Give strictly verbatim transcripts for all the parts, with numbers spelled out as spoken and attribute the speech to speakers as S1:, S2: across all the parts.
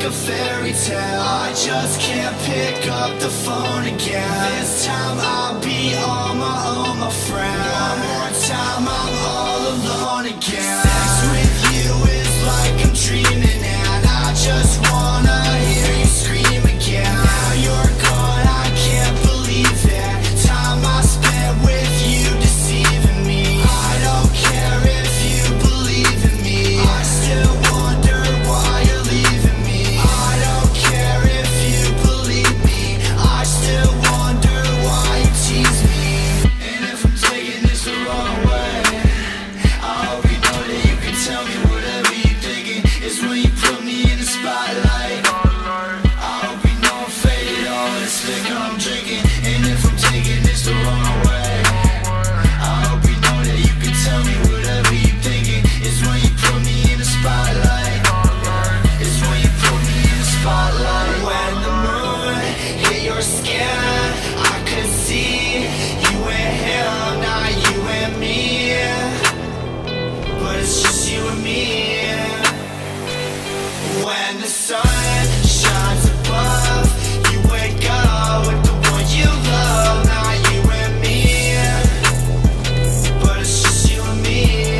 S1: a fairy tale. I just can't pick up the phone again. This time I'll be on my own, my friend. One more time I'm all alone again. Sex with you is like I'm dreaming, and I just wanna hear you scream again. Now you're gone, I can't believe it. Time I spent with you deceiving me. I don't care if you believe in me. I still wonder why you're leaving me. I don't care if you believe me. I still wonder why you tease me. And if I'm taking this the wrong way, I hope you know that you can tell me whatever you're thinking. It's when you put me in the spotlight. I hope you know I'm faded, all this liquor I'm drinking. And if I'm taking this the wrong way, I hope you know that you can tell me whatever you're thinking. It's when you put me in the spotlight. It's when you put me in the spotlight. When the moon hit your skin, I could see you and him, not you and me. But it's just you and me. When the sun shines above, you wake up with the one you love, not you and me. But it's just you and me.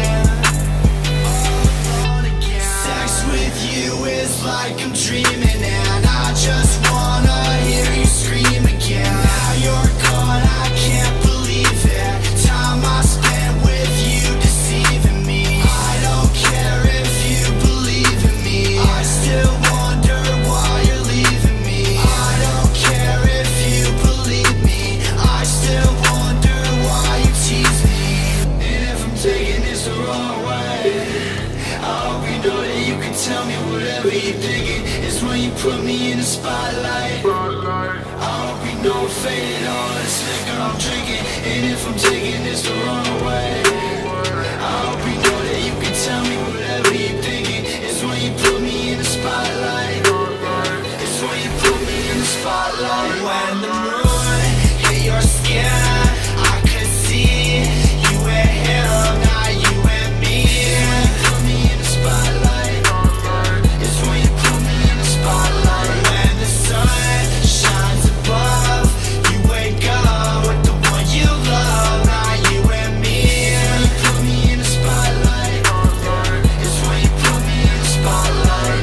S1: All alone again. Sex with you is like I'm dreaming, and I just wanna hear you scream again. Now you're gone, I can't believe it. Time I spent with you deceiving me. I don't care if you believe in me. I still wonder why you're leaving me. I don't care if you believe me. I still wonder why you tease me. And if I'm taking this the wrong way, I hope you know that you can tell me whatever you're thinking. It's when you put me in the spotlight. I hope you know I'm faded, all this liquor I'm drinking. And if I'm taking this the wrong way, I hope you know that you can tell me whatever you're thinking. It's when you put me in the spotlight. It's when you put me in the spotlight. When the moon hit your skin, I could see you and him, not you and me. It's when you put me in the spotlight. It's when you put me in the spotlight. When the sun shines above, you wake up with the one you love, not you and me. It's when you put me in the spotlight. It's when you put me in the spotlight.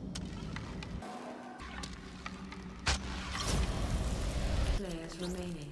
S2: Players remaining.